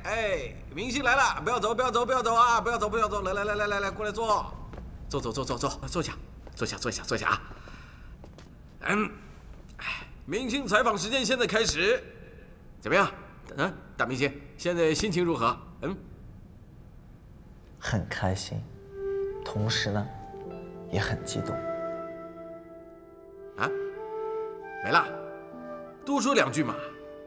哎，明星来了，不要走，不要走，不要走啊！不要走，不要走，来，过来坐，坐下啊！明星采访时间现在开始，怎么样？大明星，现在心情如何？ 很开心，同时呢，也很激动。 啊，没了，多说2句嘛。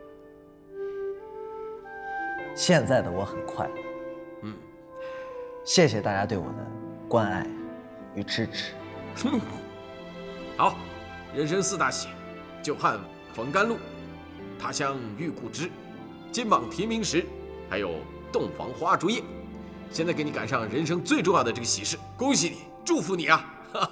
现在的我很快乐。谢谢大家对我的关爱与支持。 好，人生4大喜：久旱逢甘露，他乡遇故知，金榜题名时，还有洞房花烛夜。现在给你赶上人生最重要的这个喜事，恭喜你，祝福你啊！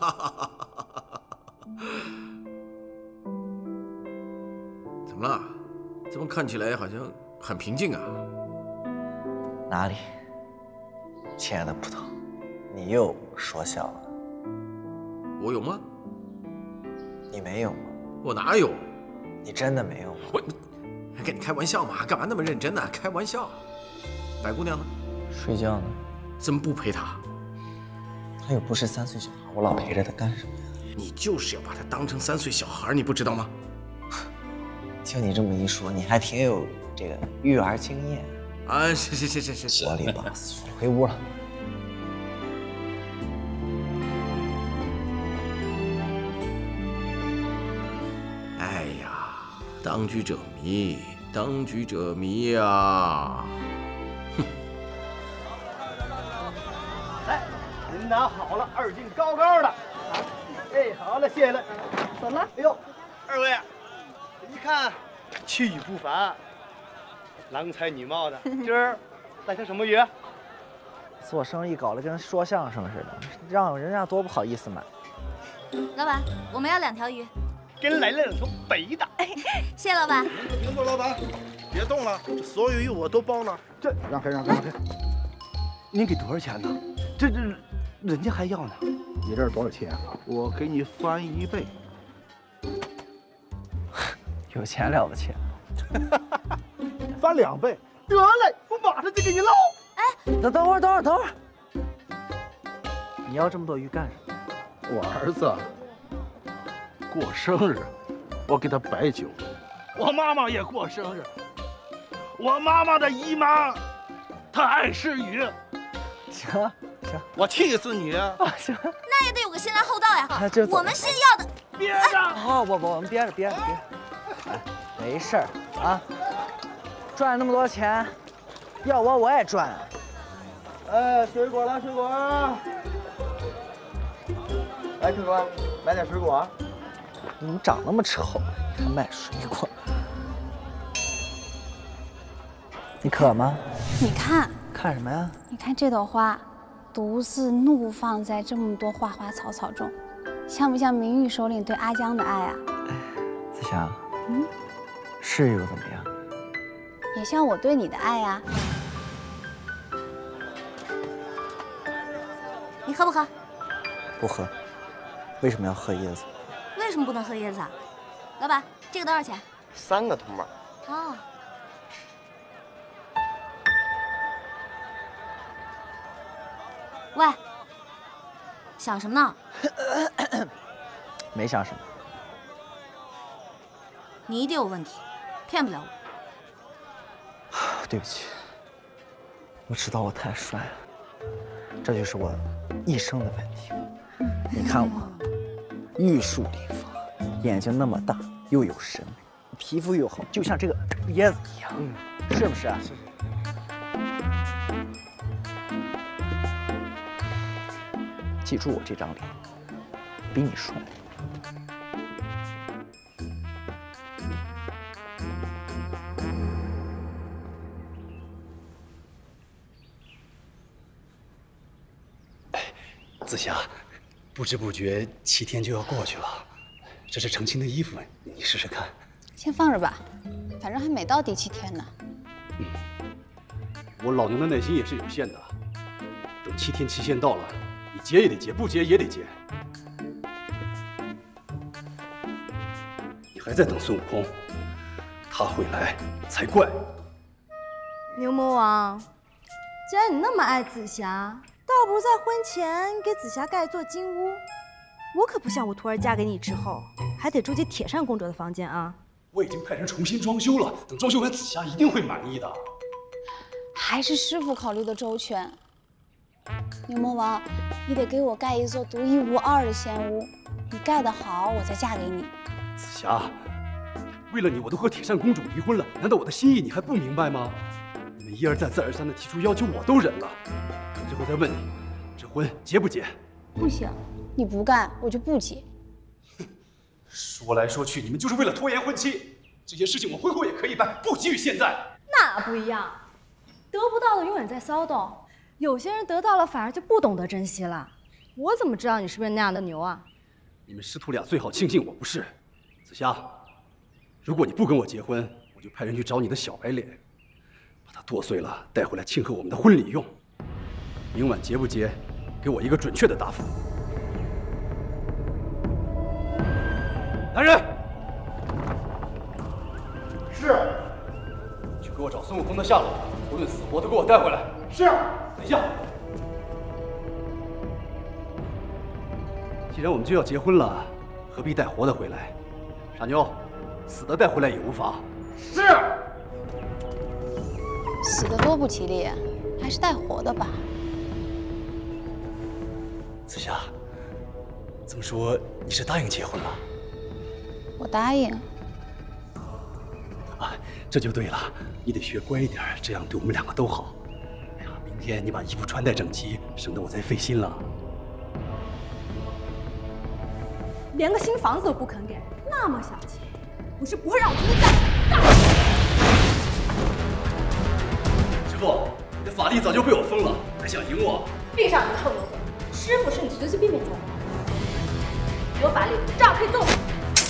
怎么了？怎么看起来好像很平静啊？ 哪里，亲爱的葡萄，你又说笑了。 我有吗？ 你没有吗？ 我哪有？ 你真的没有吗？ 我跟你开玩笑嘛，干嘛那么认真呢？开玩笑。白姑娘呢？ 睡觉呢？ 怎么不陪她？ 她又不是3岁小孩，我老陪着她干什么呀？ 你就是要把她当成3岁小孩，你不知道吗？ 听你这么一说，你还挺有这个育儿经验啊！是， 我里吧嗦，回屋了。 哎呀，当局者迷，当局者迷呀！哼！ 来，您拿好了，2斤高高的。哎，好了，谢谢了。 走了。 哎呦，2位，一看气宇不凡，郎才女貌的。今儿来条什么鱼？ 做生意搞得跟说相声似的，让人家多不好意思买。 老板，我们要2条鱼。 给你来了2条白的。 谢谢老板。 停住，老板，别动了，所有鱼我都包了。 这让开。您给多少钱呢？这人家还要呢。 你这是多少钱啊？我给你翻1倍。 有钱了不起？ 翻2倍。 得嘞，我马上就给你捞。 哎，等会儿，你要这么多鱼干什么？ 我儿子过生日，我给他摆酒。我妈妈也过生日，我妈妈的姨妈，她爱吃鱼。 行， 我气死你啊！ 行， 那也得有个先来后到呀。 这我们是要的。 憋着。 好，我们憋着。哎，没事儿啊，赚那么多钱，要我也赚。 哎，水果了，水果。来，客官，买点水果。 你怎么长那么丑？还卖水果？你渴吗？ 你看， 看什么呀？ 你看这朵花，独自怒放在这么多花花草草中，像不像明玉首领对阿江的爱啊？ 子祥，是又怎么样？ 也像我对你的爱啊。 你喝不喝？ 不喝。为什么要喝椰子？ 为什么不能喝椰子啊？老板，这个多少钱 ？3个铜板。 哦。喂，想什么呢？ 没想什么。 你一定有问题，骗不了我。 对不起，我知道我太帅了，这就是我一生的问题。你看我，玉树临风，眼睛那么大，又有审美，皮肤又好，就像这个椰子一样，是不是？是。记住我这张脸，比你帅。 子霞，不知不觉7天就要过去了，这是成亲的衣服，你试试看。 先放着吧，反正还没到第7天呢。 我老娘的耐心也是有限的，等7天期限到了，你结也得结，不结也得结。你还在等孙悟空，他会来才怪。 牛魔王，既然你那么爱紫霞，倒不如在婚前给紫霞盖一座金屋。我可不想我徒儿嫁给你之后，还得住进铁扇公主的房间啊！ 我已经派人重新装修了，等装修完，紫霞一定会满意的。 还是师傅考虑的周全。牛魔王，你得给我盖一座独一无二的仙屋，你盖得好，我再嫁给你。 紫霞，为了你，我都和铁扇公主离婚了，难道我的心意你还不明白吗？你们一而再、再而三的提出要求，我都忍了。我最后再问你，这婚结不结？ 不行，你不干，我就不结。 说来说去，你们就是为了拖延婚期。这些事情我婚后也可以办，不急于现在。 那不一样，得不到的永远在骚动，有些人得到了反而就不懂得珍惜了。我怎么知道你是不是那样的牛啊？ 你们师徒俩最好庆幸我不是。紫霞，如果你不跟我结婚，我就派人去找你的小白脸，把他剁碎了带回来庆贺我们的婚礼用。明晚结不结，给我一个准确的答复。来人， 是。 去给我找孙悟空的下落，无论死活都给我带回来。 是。 等一下，既然我们就要结婚了，何必带活的回来？傻妞，死的带回来也无妨。 是。 死的多不吉利，还是带活的吧。 紫霞，这么说你是答应结婚了？ 我答应。 啊，这就对了，你得学乖一点，这样对我们两个都好。哎呀，明天你把衣服穿戴整齐，省得我再费心了。 连个新房子都不肯给，那么小气，我是不会让我听得干。 师傅，你的法力早就被我封了，还想赢我？ 闭上你的臭油嘴！师傅是你随随便便叫的，有法力照样可以揍你。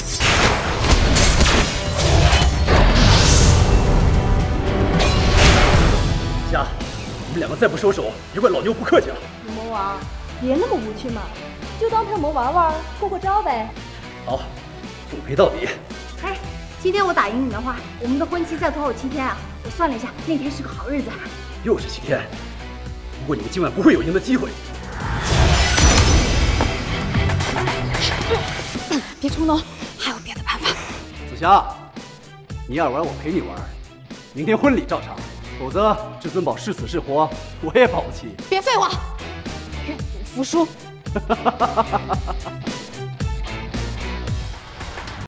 霞，你们两个再不收手，别怪老牛不客气了。 牛魔王，别那么无趣嘛，就当陪我们玩玩，过过招呗。 好，奉陪到底。 哎，今天我打赢你的话，我们的婚期再拖后7天啊！我算了一下，那天是个好日子。 又是7天，不过你们今晚不会有赢的机会。 别冲动，还有别的办法。 紫霞，你爱玩我陪你玩，明天婚礼照常，否则至尊宝是死是活我也保不齐。 别废话，服输。